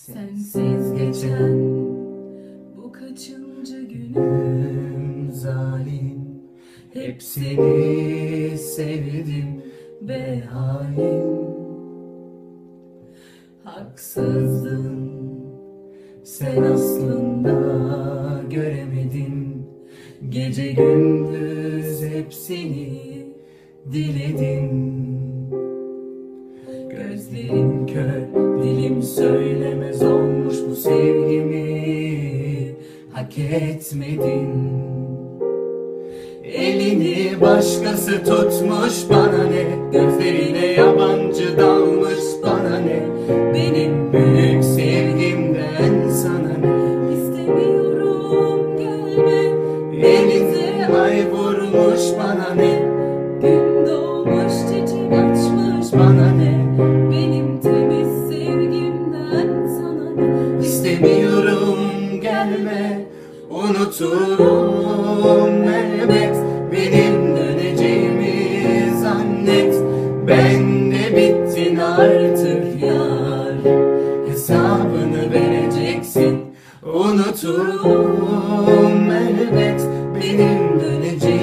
Sensiz geçen bu kaçıncı günüm zalim. Hep seni sevdim ve hain. Haksızdın, sen aslında göremedin. Gece gündüz hep seni diledim. Gözlerim kör, dilim söylemez olmuş, bu sevgimi hak etmedin. Elini başkası tutmuş, bana ne? Gözlerine yabancı dalmış, bana ne? Benim büyük sevgimden sana ne? İstemiyorum, gelme. Denize ay vurmuş, bana ne? Gün doğmuş, çiçek açmış, bana ne? Benim temiz sevgimden sana ne? İstemiyorum, gelme. Unuturum elbet, benim döneceğimi zannet. Ben de bittin artık yar, hesabını vereceksin. Unuturum elbet, benim döneceğimi